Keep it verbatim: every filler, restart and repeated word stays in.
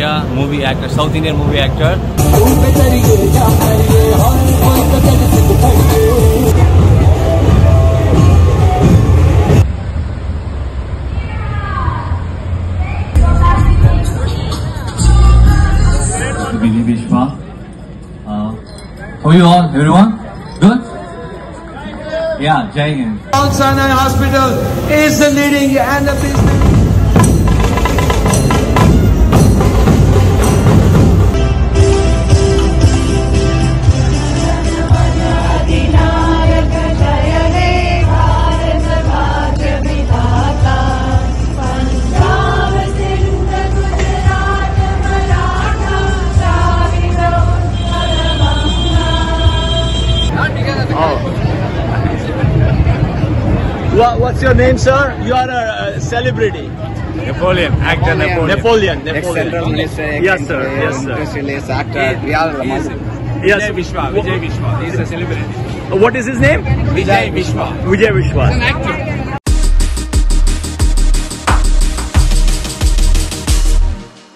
India movie actor, South Indian movie actor. Vijay Vishwa. Uh, how are you all? Everyone? Good? Yeah, Jai Hind. Mount Sinai Hospital is the leading and the business. What's your name, sir? You are a celebrity. Napoleon, actor Napoleon. Napoleon. Napoleon. Ex-Central Minister, Yes, sir. Yes, sir. Industrialist, actor. We all Yes. Yes. Vijay Vishwa. Vijay Vishwa. He's a celebrity. What is his name? Vijay Vishwa. Vijay Vishwa. He's an actor.